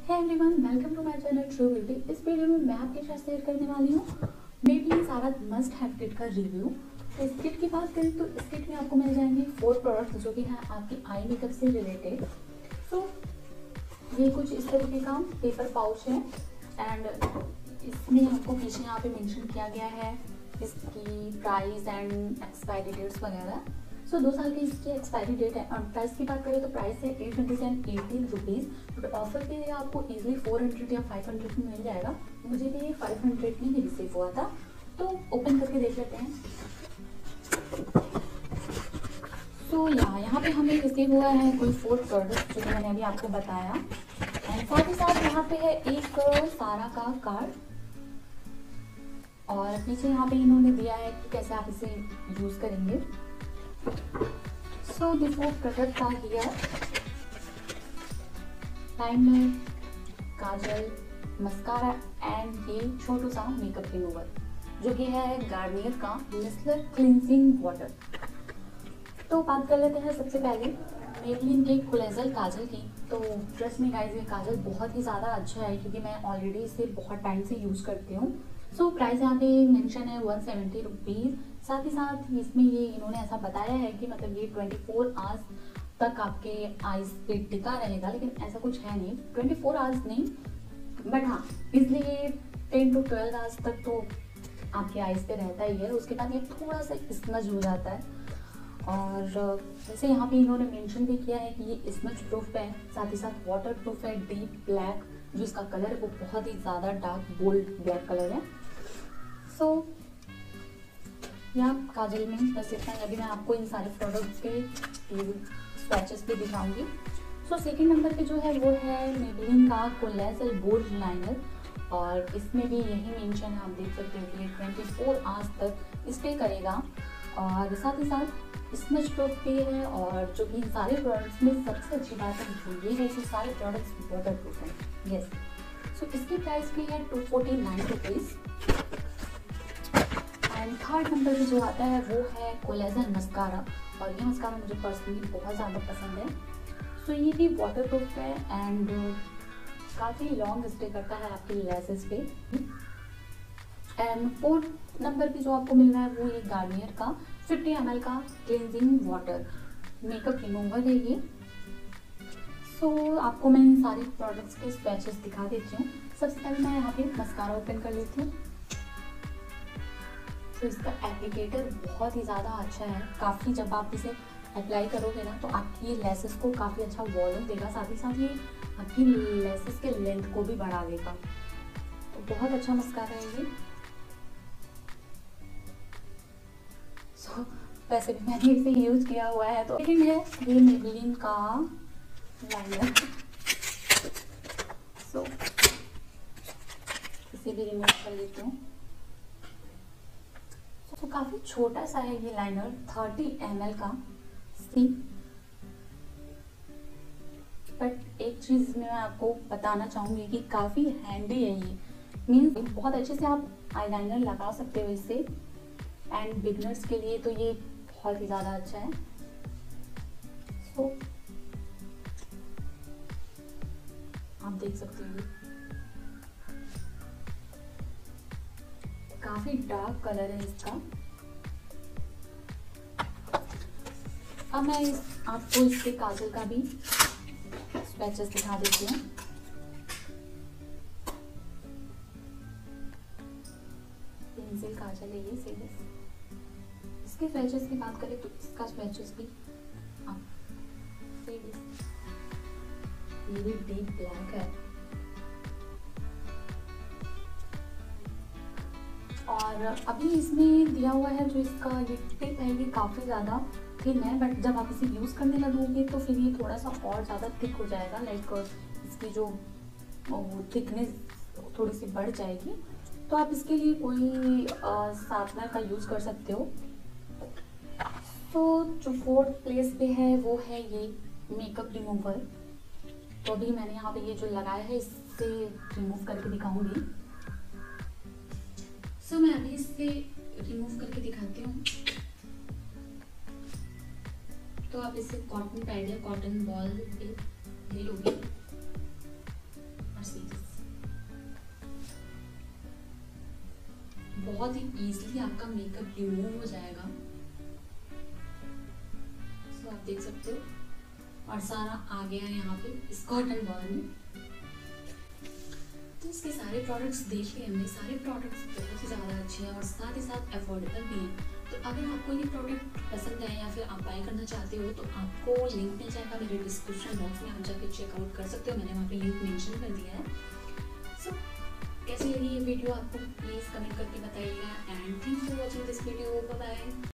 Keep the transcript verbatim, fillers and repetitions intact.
Hey everyone, welcome to my channel true beauty. इस video में मैं आपके साथ शेयर करने वाली हूँ मेबलिन सारा मस्ट हैव किट का रिव्यू। तो इस किट की बात करें तो इस किट में आपको मिल जाएंगे फोर प्रोडक्ट्स जो कि हैं आपकी आई मेकअप से रिलेटेड। सो ये कुछ इस तरीके का पेपर पाउच है एंड इसमें आपको पीछे यहाँ पे मेंशन किया गया है इसकी प्राइस एंड एक्सपायरी डेट्स वगैरह। सो so, दो साल की इसकी एक्सपायरी डेट है और प्राइस की बात करें तो प्राइस है eight hundred and eighteen rupees. But offer पे आपको इजीली फोर हंड्रेड या फाइव हंड्रेड में मिल जाएगा। मुझे भी फाइव हंड्रेड में ही रिसीव हुआ था, तो ओपन करके देख लेते हैं। तो यहाँ यहाँ पे हमें रिसीव हुआ है कोई फोर प्रोडक्ट जो मैंने अभी आपको बताया एंड साथ ही साथ यहाँ पे है एक सारा का कार्ड और पीछे यहाँ पे इन्होंने दिया है कि कैसे आप इसे यूज़ करेंगे। So the four products are here: primer, kajal, mascara and ये छोटू सा मेकअप रिमूवर जो कि है गार्नियर का मिसलर क्लिनजिंग वाटर। तो बात कर लेते हैं सबसे पहले मेबलिन के कोलेजल काजल की। तो ट्रस्ट में गाइस, ये काजल बहुत ही ज़्यादा अच्छा है क्योंकि मैं ऑलरेडी इसे बहुत टाइम से यूज़ करती हूँ। सो प्राइस यहाँ पे मेंशन है वन सेवेंटी रुपीज़। साथ ही साथ इसमें ये इन्होंने ऐसा बताया है कि मतलब ये ट्वेंटी फोर आवर्स तक आपके आइज पे टिका रहेगा, लेकिन ऐसा कुछ है नहीं। ट्वेंटी फोर आवर्स नहीं, बट हाँ इसलिए टेन टू ट्वेल्व आवर्स तक तो आपके आइज पे रहता ही है। उसके बाद ये थोड़ा सा स्मज हो जाता है और जैसे यहाँ पे इन्होंने मेंशन भी किया है कि ये स्मज प्रूफ है, साथ ही साथ वाटर प्रूफ है। डीप ब्लैक जो इसका कलर है वो बहुत ही ज़्यादा डार्क बोल्ड ब्लैक कलर है। सो so, यहाँ काजल में बस इतना ही। अभी मैं आपको इन सारे प्रोडक्ट्स के स्वैचेस भी दिखाऊंगी। सो सेकेंड नंबर पे जो है वो है मेबलिन का कोलेजल बोल्ड लाइनर और इसमें भी यही मेंशन है, आप देख सकते हो कि ये ट्वेंटी फोर आवर्स तक स्टे करेगा और साथ ही साथ स्मज प्रूफ भी है। और जो कि इन सारे प्रोडक्ट्स में सबसे अच्छी बात है वो ये है कि सारे प्रोडक्ट्स वाटर प्रूफ हैं। यस, सो इसकी प्राइस भी है two forty nine rupees. And third number पे जो आता है वो है कोलेजन मस्कारा और ये मस्कारा मुझे पर्सनली बहुत ज़्यादा पसंद है। सो so, ये भी वाटर प्रूफ है एंड काफ़ी लॉन्ग स्टे करता है आपकी लैसेस पे। एंड फोर्थ नंबर पे जो आपको मिल रहा है वो ये गार्नियर का फिफ्टी एम एल का क्लिनजिंग वाटर मेकअप रिमूवर है ये। सो so, आपको मैं इन सारे प्रोडक्ट्स के स्वैचेस दिखा देती हूँ। सबसे पहले मैं यहाँ पे मस्कारा ओपन कर लेती हूँ। तो इसका एप्लीकेटर बहुत ही ज़्यादा अच्छा है। काफ़ी जब आप इसे अप्लाई करोगे ना तो आपकी ये लेसेस को काफ़ी अच्छा वॉल्यूम देगा, साथ ही साथ ये आपकी लेसेस के लेंथ को भी बढ़ा देगा। तो बहुत अच्छा मस्कारा है ये। सो so, वैसे भी मैंने इसे यूज़ किया हुआ है। तो सेकंड है ये मेबलिन का लाइनर। सो so, इसे भी रिमूव कर लेती हूँ। तो काफ़ी छोटा सा है ये लाइनर, थर्टी एम एल का सी। बट एक चीज़ मैं आपको बताना चाहूँगी कि काफ़ी हैंडी है ये। मीन्स बहुत अच्छे से आप आईलाइनर लगा सकते हो इससे एंड बिगनर्स के लिए तो ये बहुत ही ज़्यादा अच्छा है। सो so, आप देख सकते हो काफी डार्क कलर है इसका। अब मैं इस, आपको इसके काजल का भी स्वैचेस दिखा देती हूँ। पेंसिल काजल है ये सीरियस। इसके स्वैचेस की बात करें तो इसका स्वैचेस भी आप सीरियस ये भी डीप ब्लैक है और अभी इसमें दिया हुआ है जो इसका ये टिप है ये काफ़ी ज़्यादा थिन है। बट जब आप इसे यूज़ करने लगोगे तो फिर ये थोड़ा सा और ज़्यादा थिक हो जाएगा। लाइक इसकी जो थिकनेस थोड़ी सी बढ़ जाएगी। तो आप इसके लिए कोई शार्पनर का यूज़ कर सकते हो। तो जो फोर्थ प्लेस पे है वो है ये मेकअप रिमूवर। तो अभी मैंने यहाँ पे ये जो लगाया है इससे रिमूव करके दिखाऊंगी। सो so, मैं अभी इससे रिमूव करके दिखाती हूँ। तो आप इसे कॉटन पैड या कॉटन बॉल पे ले लोगे और बहुत ही ईजिली आपका मेकअप रिमूव हो जाएगा। सो आप देख सकते हो और सारा आ गया है यहाँ पे इस कॉटन बॉल में। तो इसके सारे प्रोडक्ट्स देख लिए हमने, सारे प्रोडक्ट्स बहुत ही ज़्यादा अच्छे हैं और साथ ही साथ अफोर्डेबल भी हैं। तो अगर आपको ये प्रोडक्ट पसंद है या फिर आप बाय करना चाहते हो तो आपको लिंक मिल जाएगा मेरे डिस्क्रिप्शन बॉक्स में, आप जाके चेकआउट कर सकते हो, मैंने वहाँ पे लिंक मेंशन कर दिया है। सो so, कैसी लगी ये वीडियो आपको प्लीज़ कमेंट करके बताइएगा and thanks for watching this video. Bye bye.